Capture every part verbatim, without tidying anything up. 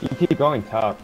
You keep going top.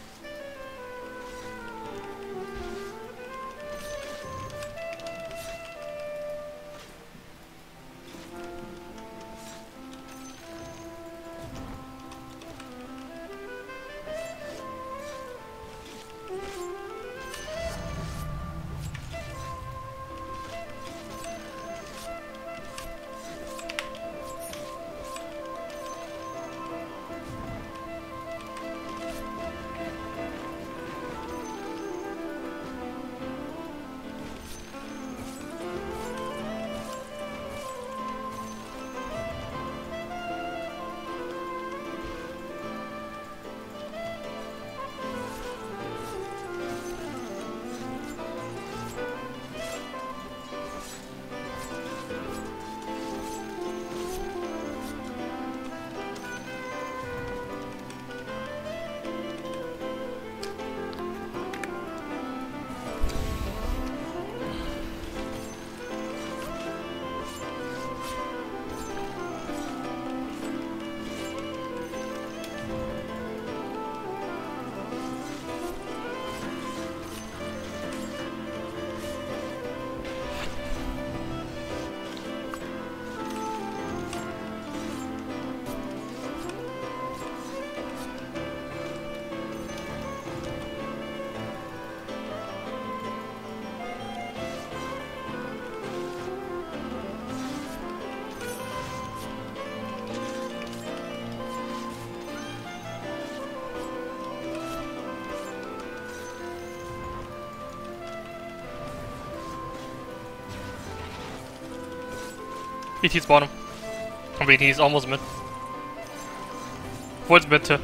E T's bottom. I mean, he's almost mid. Void's mid too.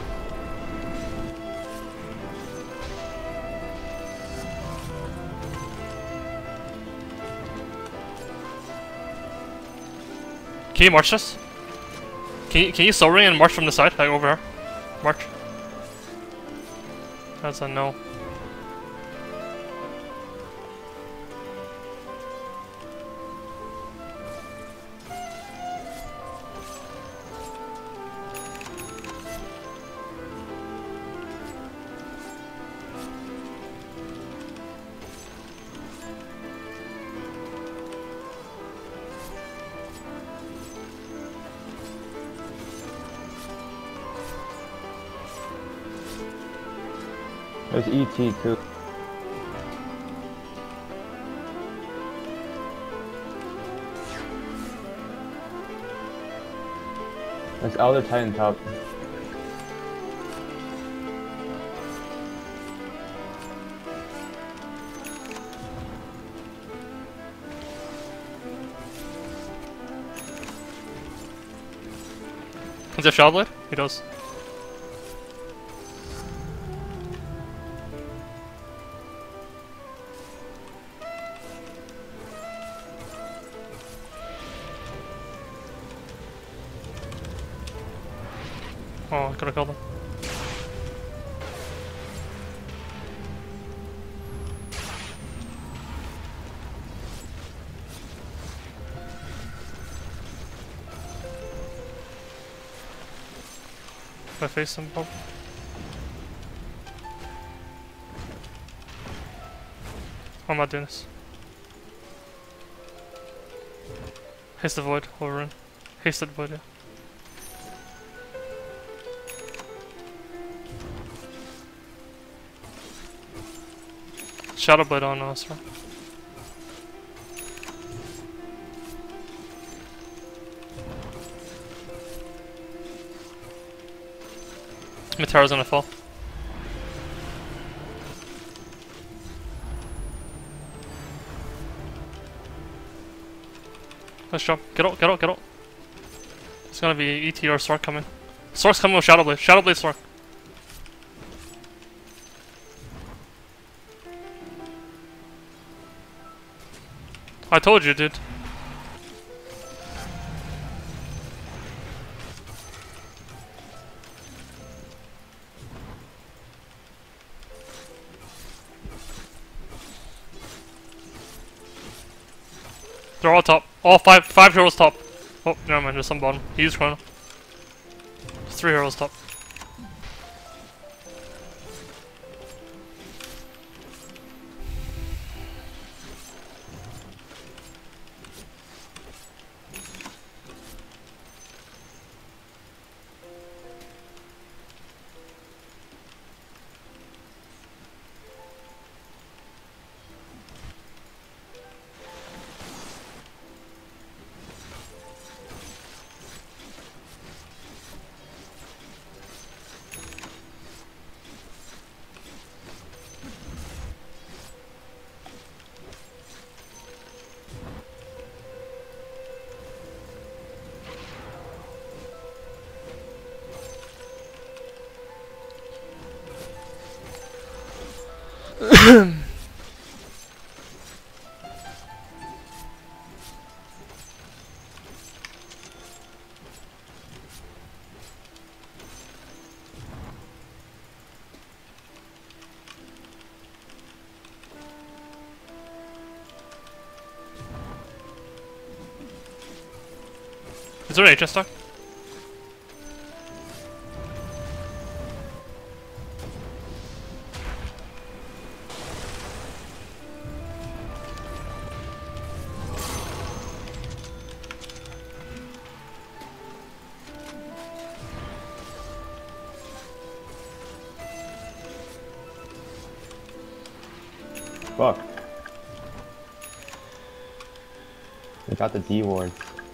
Can you march this? Can you, can you soul ring and march from the side, like over here? March. That's a no. There's E T too. There's Elder Titan top. Is there Shadow Blade? He does. Oh, I could've killed him. If I face him, Bob. I'm not doing this. Haste the void, over in. Hasted void, yeah. Shadow Blade on us, right? Meteor's gonna fall. Let's jump. Get out, get out, get out. It's gonna be E T or Sork coming. Sork's coming with Shadow Blade. Shadow Blade Sork. I told you, dude. They're all top. All five five heroes top. Oh, never mind, there's some bottom. He used Chrono. There's three heroes top. Is there an H S stock? Fuck. We got the D wards.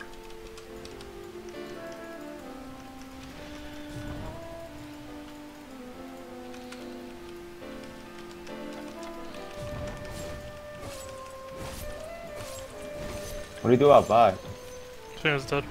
What do you do about bot? Trina's dead.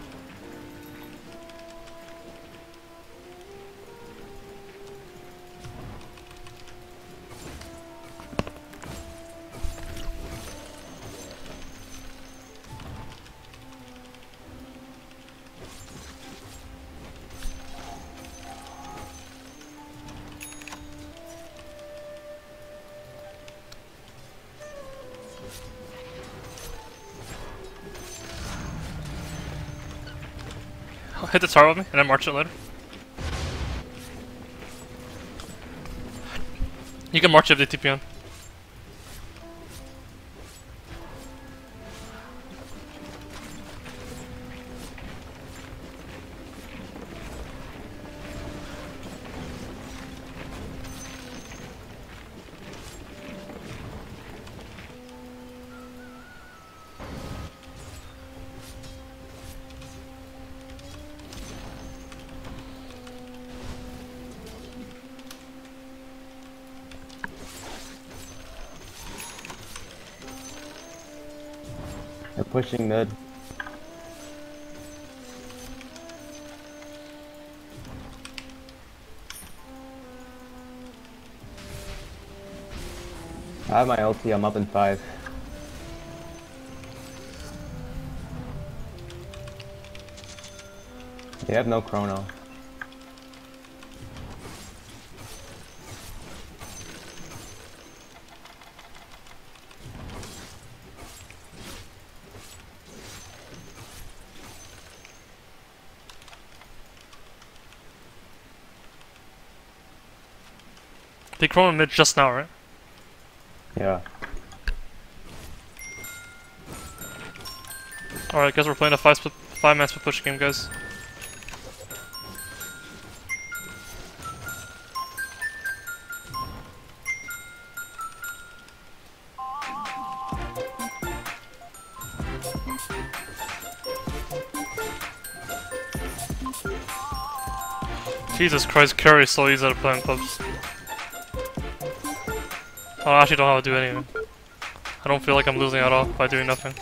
Hit the tower with me, and then march it later. You can march if they T P on. They're pushing mid. I have my ulti, I'm up in five. They have no chrono. They chrono mid just now, right? Yeah. Alright, guys, we're playing a five, split, five man split push game, guys. Jesus Christ, Curry's so easy at playing pubs. I actually don't know how to do anything. I don't feel like I'm losing at all by doing nothing.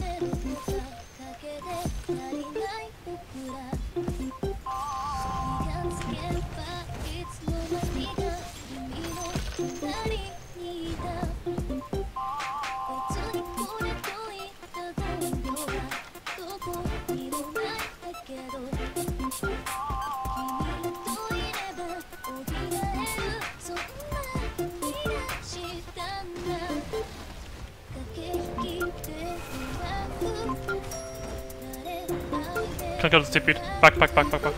Can't get the T P. Back, back, back, back, back.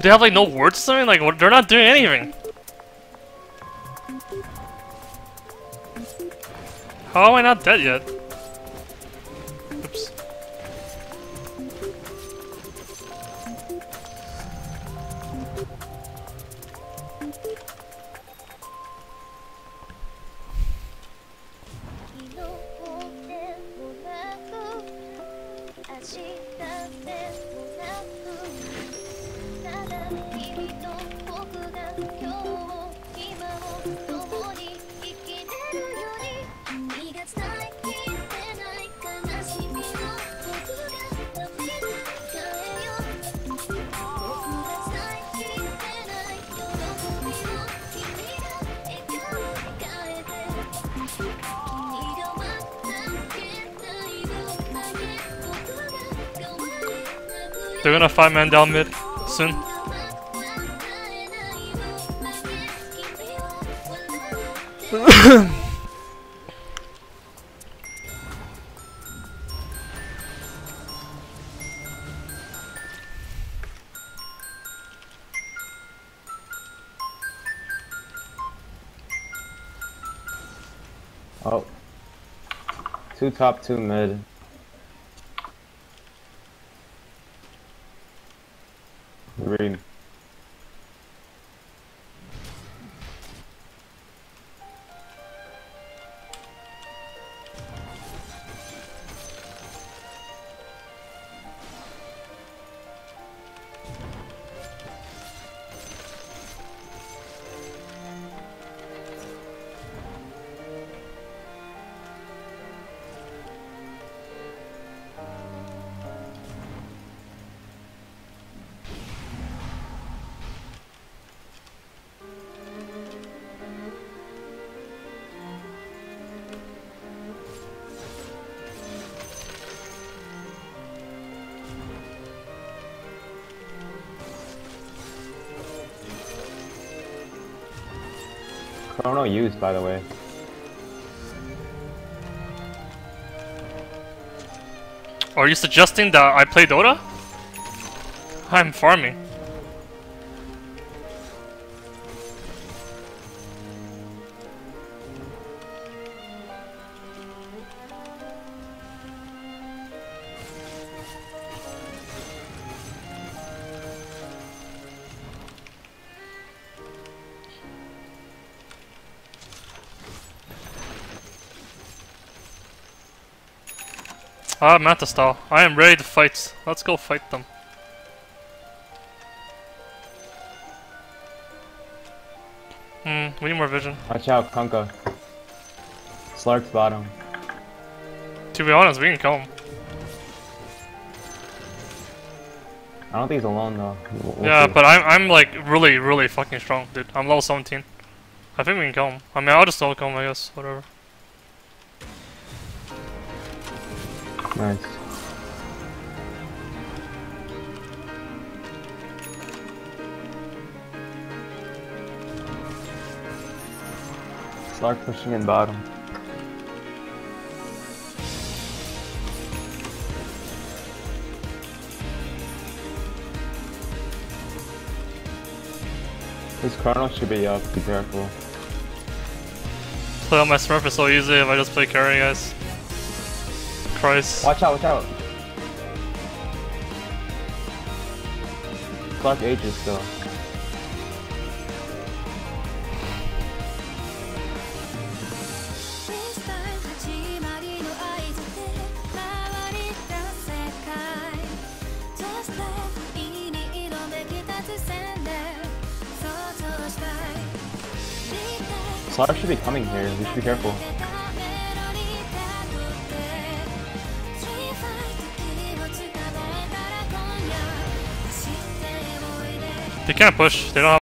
Do they have like no words or something? Like what, they're not doing anything. How am I not dead yet? Oops. They're gonna five man down mid soon. Oh. Two top, two mid. Green. Chrono used, by the way. Are you suggesting that I play Dota? I'm farming. Ah, Manta style. I am ready to fight. Let's go fight them. Hmm, we need more vision. Watch out, Kunkka. Slark's bottom. To be honest, we can kill him. I don't think he's alone though. We'll, we'll Yeah, see. but I'm I'm like really really fucking strong, dude. I'm level seventeen. I think we can kill him. I mean, I'll just solo kill him, I guess. Whatever. Nice. Slark pushing in bottom. His Chrono should be up, be careful. Play on my Smurf is so easy if I just play carry, guys. Christ. Watch out, watch out! Slark ages still. Slark should be coming here, we should be careful. They can't push, they don't have